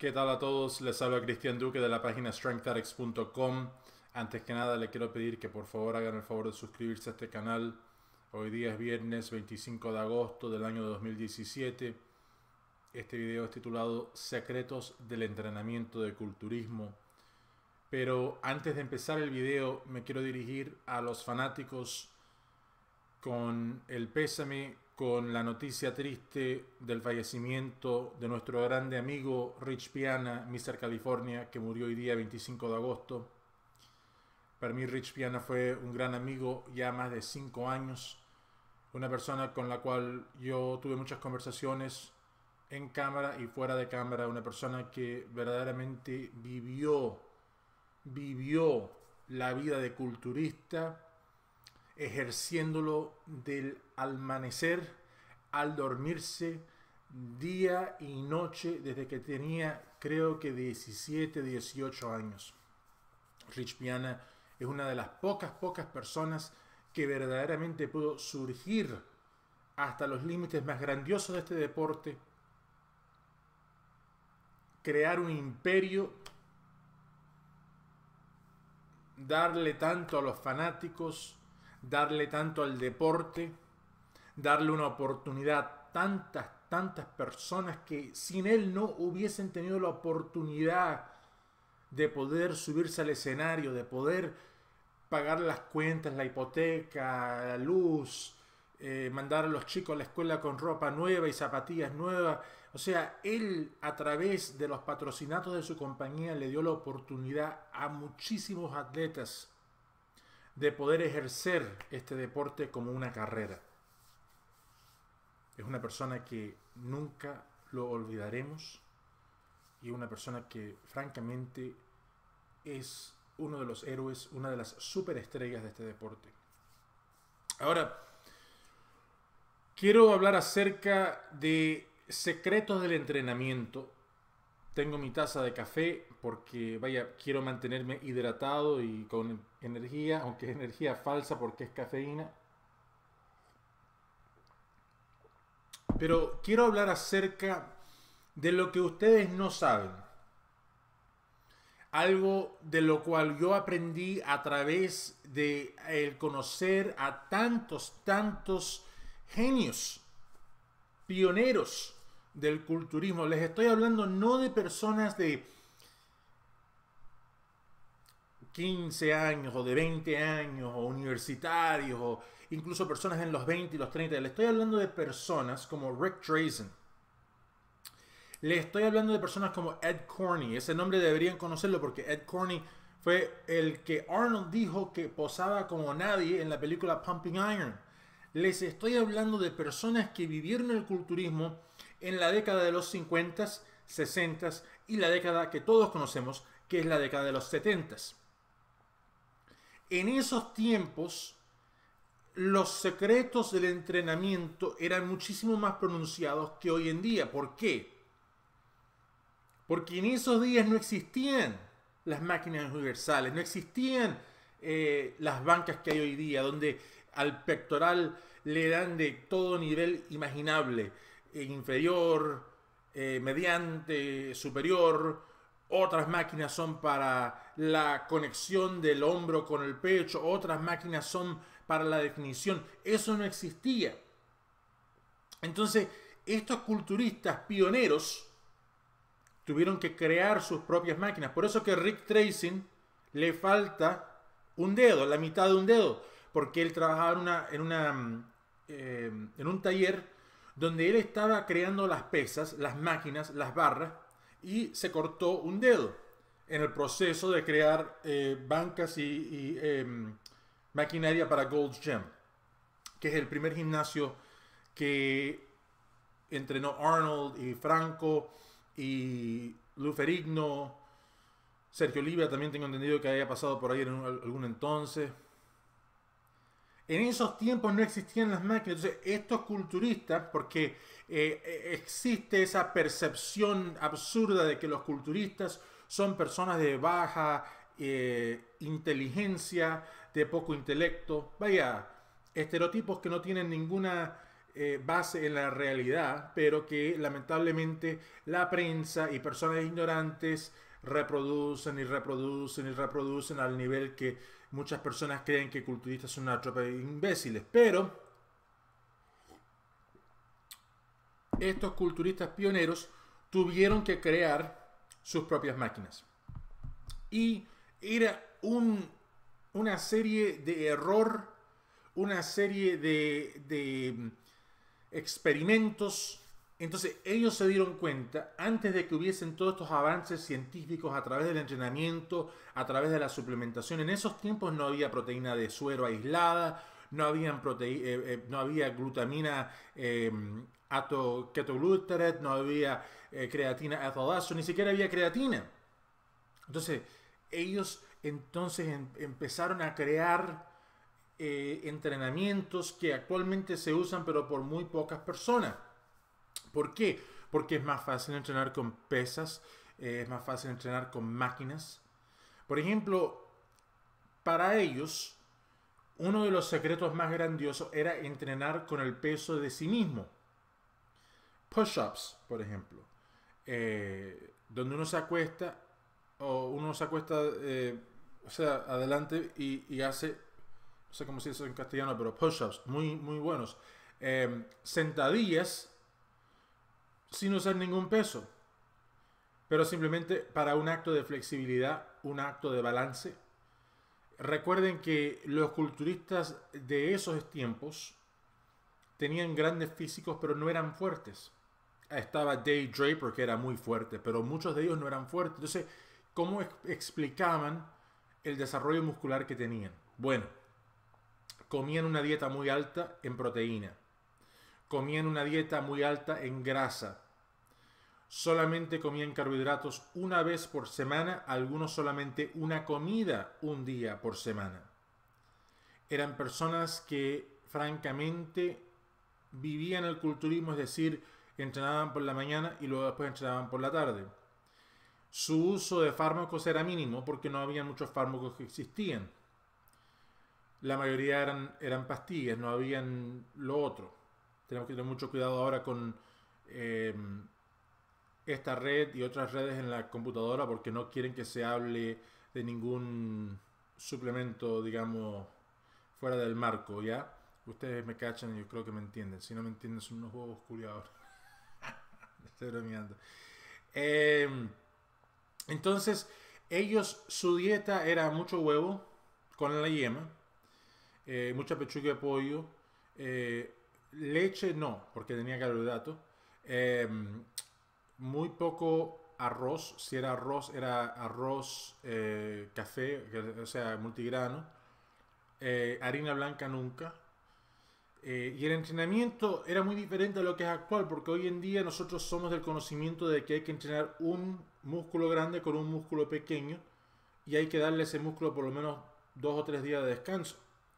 ¿Qué tal a todos? Les habla Cristian Duque de la página strengthaddicts.com. Antes que nada, le quiero pedir que por favor hagan el favor de suscribirse a este canal. Hoy día es viernes 25 de agosto del año 2017. Este video es titulado Secretos del entrenamiento de culturismo. Pero antes de empezar el video, me quiero dirigir a los fanáticos con el pésame, con la noticia triste del fallecimiento de nuestro grande amigo Rich Piana, Mr. California, que murió hoy día 25 de agosto. Para mí Rich Piana fue un gran amigo ya más de 5 años, una persona con la cual yo tuve muchas conversaciones en cámara y fuera de cámara, una persona que verdaderamente vivió la vida de culturista, ejerciéndolo del amanecer al dormirse día y noche desde que tenía creo que 17, 18 años. Rich Piana es una de las pocas personas que verdaderamente pudo surgir hasta los límites más grandiosos de este deporte, crear un imperio, darle tanto a los fanáticos, darle tanto al deporte, darle una oportunidad a tantas personas que sin él no hubiesen tenido la oportunidad de poder subirse al escenario, de poder pagar las cuentas, la hipoteca, la luz, mandar a los chicos a la escuela con ropa nueva y zapatillas nuevas. O sea, él a través de los patrocinatos de su compañía le dio la oportunidad a muchísimos atletas de poder ejercer este deporte como una carrera. Es una persona que nunca lo olvidaremos y una persona que francamente es uno de los héroes, una de las superestrellas de este deporte. Ahora, quiero hablar acerca de secretos del entrenamiento. Tengo mi taza de café porque, vaya, quiero mantenerme hidratado y con energía, aunque es energía falsa porque es cafeína. Pero quiero hablar acerca de lo que ustedes no saben. Algo de lo cual yo aprendí a través de el conocer a tantos genios, pioneros del culturismo. Les estoy hablando no de personas de 15 años o de 20 años o universitarios o incluso personas en los 20 y los 30. Les estoy hablando de personas como Rick Drazen. Le estoy hablando de personas como Ed Corney. Ese nombre deberían conocerlo porque Ed Corney fue el que Arnold dijo que posaba como nadie en la película Pumping Iron. Les estoy hablando de personas que vivieron el culturismo en la década de los 50, 60 y la década que todos conocemos, que es la década de los 70. En esos tiempos, los secretos del entrenamiento eran muchísimo más pronunciados que hoy en día. ¿Por qué? Porque en esos días no existían las máquinas universales, no existían las bancas que hay hoy día, donde al pectoral le dan de todo nivel imaginable, inferior, mediante, superior. Otras máquinas son para la conexión del hombro con el pecho, otras máquinas son para la definición. Eso no existía. Entonces, estos culturistas pioneros tuvieron que crear sus propias máquinas. Por eso que a Rick Drazen le falta un dedo, la mitad de un dedo, porque él trabajaba en un taller donde él estaba creando las pesas, las máquinas, las barras, y se cortó un dedo en el proceso de crear bancas y maquinaria para Gold's Gym, que es el primer gimnasio que entrenó Arnold y Franco y Lou Ferrigno. Sergio Oliva también tengo entendido que haya pasado por ahí en algún entonces. En esos tiempos no existían las máquinas. Entonces estos culturistas, porque existe esa percepción absurda de que los culturistas son personas de baja inteligencia, de poco intelecto, vaya, estereotipos que no tienen ninguna base en la realidad, pero que lamentablemente la prensa y personas ignorantes reproducen y reproducen y reproducen al nivel que muchas personas creen que culturistas son una tropa de imbéciles. Pero estos culturistas pioneros tuvieron que crear sus propias máquinas. Y era una serie de error, una serie de experimentos. Entonces ellos se dieron cuenta, antes de que hubiesen todos estos avances científicos a través del entrenamiento, a través de la suplementación, en esos tiempos no había proteína de suero aislada, no había glutamina ketoglutarate, no había creatina ethylazo, ni siquiera había creatina. Entonces ellos empezaron a crear entrenamientos que actualmente se usan pero por muy pocas personas. ¿Por qué? Porque es más fácil entrenar con pesas, es más fácil entrenar con máquinas. Por ejemplo, para ellos, uno de los secretos más grandiosos era entrenar con el peso de sí mismo. Push-ups, por ejemplo, donde uno se acuesta, o sea, adelante y hace, no sé cómo se dice en castellano, pero push-ups, muy, muy buenos. Sentadillas, sin usar ningún peso, pero simplemente para un acto de flexibilidad, un acto de balance. Recuerden que los culturistas de esos tiempos tenían grandes físicos, pero no eran fuertes. Estaba Dave Draper, que era muy fuerte, pero muchos de ellos no eran fuertes. Entonces, ¿cómo explicaban el desarrollo muscular que tenían? Bueno, comían una dieta muy alta en proteína, comían una dieta muy alta en grasa, solamente comían carbohidratos una vez por semana, algunos solamente una comida un día por semana. Eran personas que francamente vivían el culturismo, es decir, entrenaban por la mañana y luego después entrenaban por la tarde. Su uso de fármacos era mínimo porque no había muchos fármacos que existían. La mayoría eran pastillas, no habían lo otro. Tenemos que tener mucho cuidado ahora con esta red y otras redes en la computadora porque no quieren que se hable de ningún suplemento, digamos, fuera del marco, ¿ya? Ustedes me cachan y yo creo que me entienden. Si no me entienden son unos huevos culiados. Estoy bromeando. Entonces, su dieta era mucho huevo con la yema, mucha pechuga de pollo, leche no, porque tenía carbohidratos, muy poco arroz, si era arroz café, o sea, multigrano, harina blanca nunca. Y el entrenamiento era muy diferente a lo que es actual, porque hoy en día nosotros somos del conocimiento de que hay que entrenar un músculo grande con un músculo pequeño y hay que darle ese músculo por lo menos 2 o 3 días de descanso.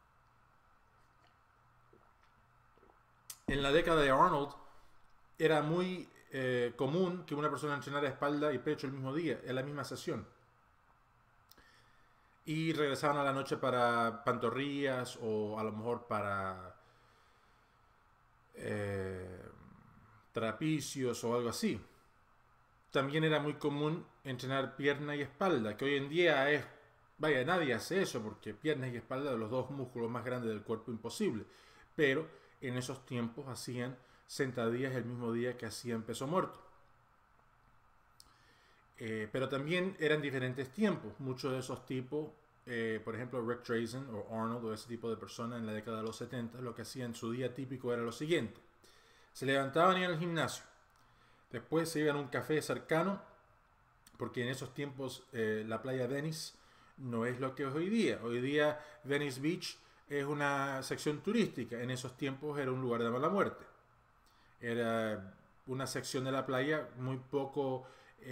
En la década de Arnold era muy común que una persona entrenara espalda y pecho el mismo día, en la misma sesión. Y regresaban a la noche para pantorrillas o a lo mejor para trapicios o algo así. También era muy común entrenar pierna y espalda, que hoy en día es, vaya, nadie hace eso porque piernas y espalda de los dos músculos más grandes del cuerpo imposible. Pero en esos tiempos hacían sentadillas el mismo día que hacían peso muerto. Pero también eran diferentes tiempos. Muchos de esos tipos, por ejemplo Rick Drazen o Arnold o ese tipo de personas en la década de los 70, lo que hacían en su día típico era lo siguiente. Se levantaban y iban al gimnasio. Después se iban a un café cercano, porque en esos tiempos la playa Venice no es lo que es hoy día. Hoy día Venice Beach es una sección turística. En esos tiempos era un lugar de mala muerte. Era una sección de la playa muy poco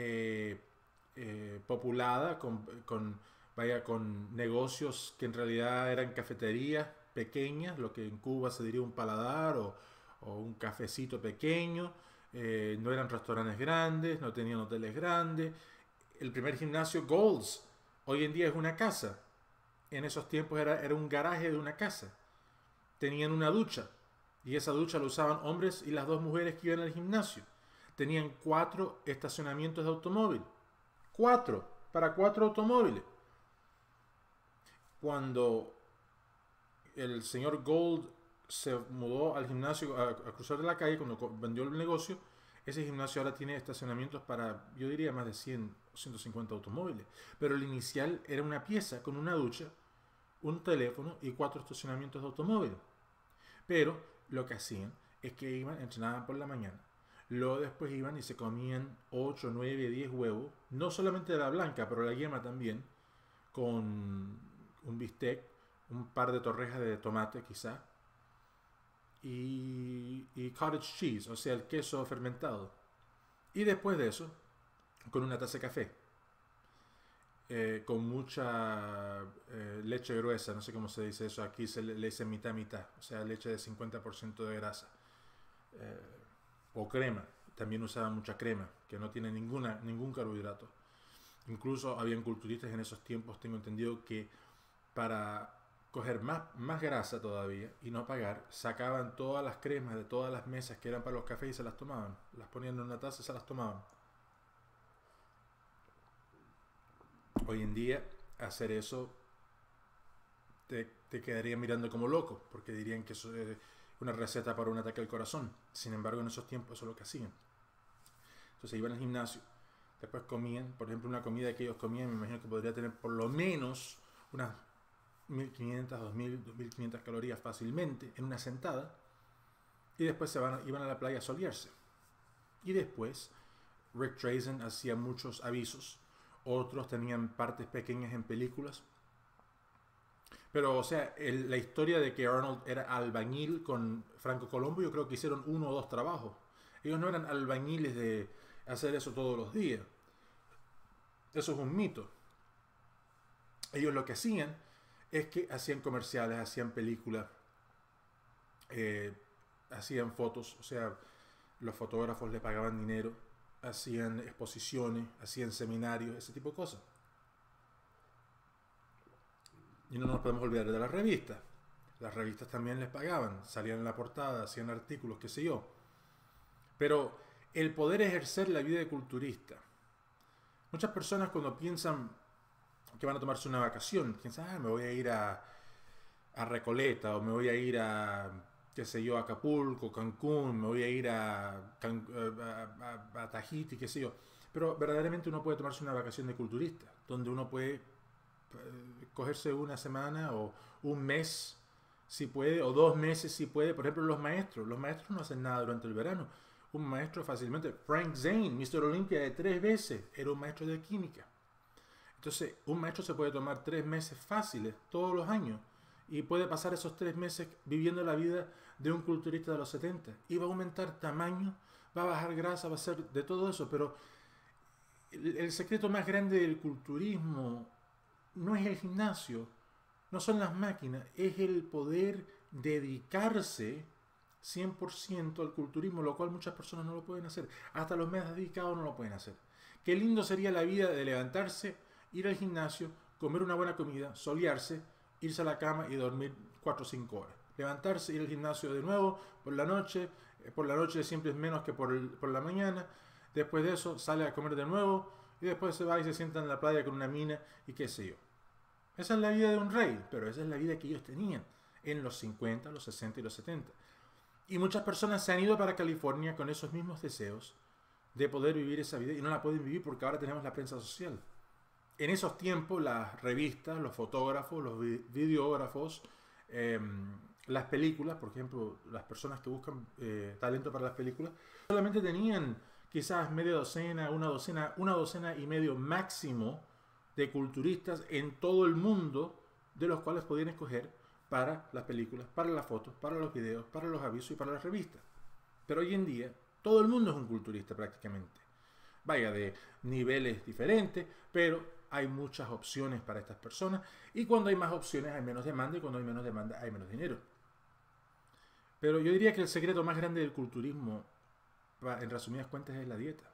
populada, con negocios que en realidad eran cafeterías pequeñas, lo que en Cuba se diría un paladar o un cafecito pequeño. No eran restaurantes grandes, no tenían hoteles grandes. El primer gimnasio, Gold's, hoy en día es una casa. En esos tiempos era un garaje de una casa. Tenían una ducha. Y esa ducha la usaban hombres y las dos mujeres que iban al gimnasio. Tenían 4 estacionamientos de automóvil. 4, para 4 automóviles. Cuando el señor Gold se mudó al gimnasio a cruzar de la calle, cuando vendió el negocio, ese gimnasio ahora tiene estacionamientos para, yo diría, más de 100 o 150 automóviles. Pero el inicial era una pieza con una ducha, un teléfono y 4 estacionamientos de automóviles. Pero lo que hacían es que iban, entrenaban por la mañana. Luego después iban y se comían 8, 9, 10 huevos. No solamente de la blanca, pero la yema también. Con un bistec, un par de torrejas de tomate quizá. Y cottage cheese, o sea, el queso fermentado. Y después de eso, con una taza de café. Con mucha leche gruesa, no sé cómo se dice eso, aquí se le dice mitad mitad, o sea, leche de 50% de grasa. O crema, también usaban mucha crema, que no tiene ningún carbohidrato. Incluso habían culturistas en esos tiempos, tengo entendido, que para coger más grasa todavía y no pagar, sacaban todas las cremas de todas las mesas que eran para los cafés y se las tomaban. Las ponían en una taza y se las tomaban. Hoy en día, hacer eso te quedaría mirando como loco, porque dirían que eso es una receta para un ataque al corazón. Sin embargo, en esos tiempos eso es lo que hacían. Entonces iban al gimnasio, después comían, por ejemplo, una comida que ellos comían, me imagino que podría tener por lo menos unas 1500, 2000, 2500 calorías fácilmente en una sentada, y después iban a la playa a solearse. Y después Rick Drazen hacía muchos avisos, otros tenían partes pequeñas en películas. Pero, o sea, la historia de que Arnold era albañil con Franco Colombo, yo creo que hicieron 1 o 2 trabajos. Ellos no eran albañiles de hacer eso todos los días. Eso es un mito. Ellos lo que hacían es que hacían comerciales, hacían películas, hacían fotos, o sea, los fotógrafos le pagaban dinero, hacían exposiciones, hacían seminarios, ese tipo de cosas. Y no nos podemos olvidar de las revistas. Las revistas también les pagaban, salían en la portada, hacían artículos, qué sé yo. Pero el poder ejercer la vida de culturista. Muchas personas cuando piensan que van a tomarse una vacación, piensan, me voy a ir a Recoleta, o me voy a ir a, qué sé yo, a Acapulco, Cancún, me voy a ir a Tahiti, qué sé yo. Pero verdaderamente uno puede tomarse una vacación de culturista, donde uno puede cogerse una semana o un mes si puede, o 2 meses si puede. Por ejemplo, los maestros no hacen nada durante el verano. Un maestro fácilmente, Frank Zane, Mr. Olympia de 3 veces, era un maestro de química. Entonces, un maestro se puede tomar 3 meses fáciles todos los años y puede pasar esos 3 meses viviendo la vida de un culturista de los 70 y va a aumentar tamaño, va a bajar grasa, va a hacer de todo eso. Pero el secreto más grande del culturismo no es el gimnasio, no son las máquinas, es el poder dedicarse 100% al culturismo, lo cual muchas personas no lo pueden hacer. Hasta los más dedicados no lo pueden hacer. Qué lindo sería la vida de levantarse, ir al gimnasio, comer una buena comida, solearse, irse a la cama y dormir 4 o 5 horas. Levantarse, ir al gimnasio de nuevo por la noche siempre es menos que por la mañana. Después de eso sale a comer de nuevo y después se va y se sienta en la playa con una mina y qué sé yo. Esa es la vida de un rey, pero esa es la vida que ellos tenían en los 50, los 60 y los 70. Y muchas personas se han ido para California con esos mismos deseos de poder vivir esa vida y no la pueden vivir porque ahora tenemos la prensa social. En esos tiempos las revistas, los fotógrafos, los videógrafos, las películas, por ejemplo, las personas que buscan talento para las películas, solamente tenían quizás media docena, una docena y medio máximo de culturistas en todo el mundo, de los cuales podían escoger para las películas, para las fotos, para los videos, para los avisos y para las revistas. Pero hoy en día todo el mundo es un culturista prácticamente. Vaya, de niveles diferentes, pero hay muchas opciones para estas personas, y cuando hay más opciones hay menos demanda, y cuando hay menos demanda hay menos dinero. Pero yo diría que el secreto más grande del culturismo, en resumidas cuentas, es la dieta.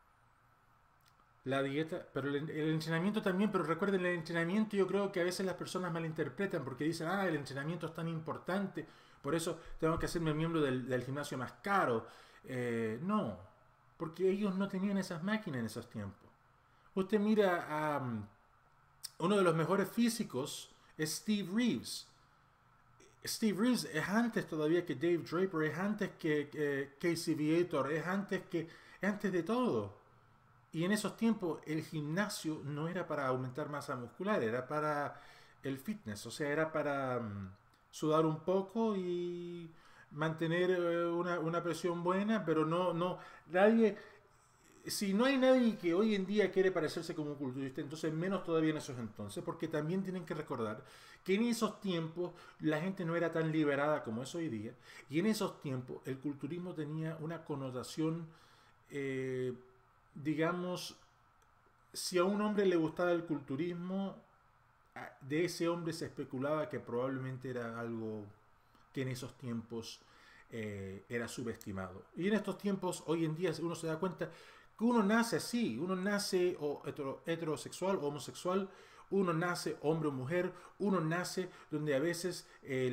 La dieta, pero el entrenamiento también. Pero recuerden, el entrenamiento yo creo que a veces las personas malinterpretan porque dicen, el entrenamiento es tan importante por eso tengo que hacerme miembro del gimnasio más caro. No, porque ellos no tenían esas máquinas en esos tiempos. Usted mira a uno de los mejores físicos, es Steve Reeves. Steve Reeves es antes todavía que Dave Draper, es antes que Casey Viator, es antes de todo. Y en esos tiempos el gimnasio no era para aumentar masa muscular, era para el fitness, o sea, era para sudar un poco y mantener una presión buena, pero nadie, si no hay nadie que hoy en día quiere parecerse como un culturista, entonces menos todavía en esos entonces, porque también tienen que recordar que en esos tiempos la gente no era tan liberada como es hoy día, y en esos tiempos el culturismo tenía una connotación, digamos, si a un hombre le gustaba el culturismo, de ese hombre se especulaba que probablemente era algo que en esos tiempos era subestimado. Y en estos tiempos, hoy en día, uno se da cuenta que uno nace así, uno nace heterosexual o homosexual, uno nace hombre o mujer, uno nace donde a veces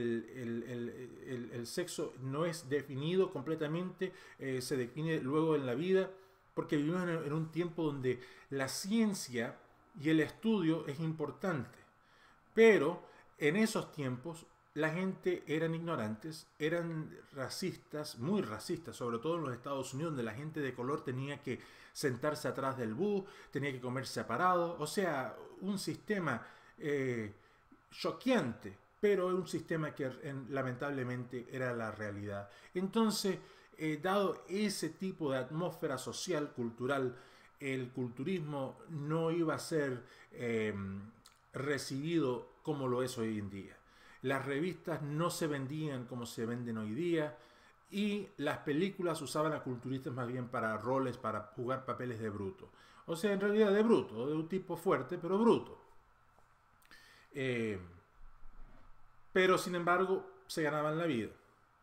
el sexo no es definido completamente, se define luego en la vida, porque vivimos en un tiempo donde la ciencia y el estudio es importante. Pero en esos tiempos la gente eran ignorantes, eran racistas, muy racistas, sobre todo en los Estados Unidos, donde la gente de color tenía que sentarse atrás del bus, tenía que comer separado, o sea, un sistema choqueante, pero un sistema que lamentablemente era la realidad. Entonces, dado ese tipo de atmósfera social, cultural, el culturismo no iba a ser recibido como lo es hoy en día. Las revistas no se vendían como se venden hoy día y las películas usaban a culturistas más bien para roles, para jugar papeles de bruto. O sea, en realidad de bruto, de un tipo fuerte, pero bruto. Eh, pero sin embargo, se ganaban la vida.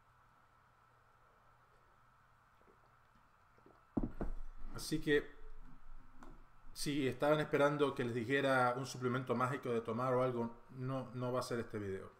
Así que si estaban esperando que les dijera un suplemento mágico de tomar o algo, no va a ser este video.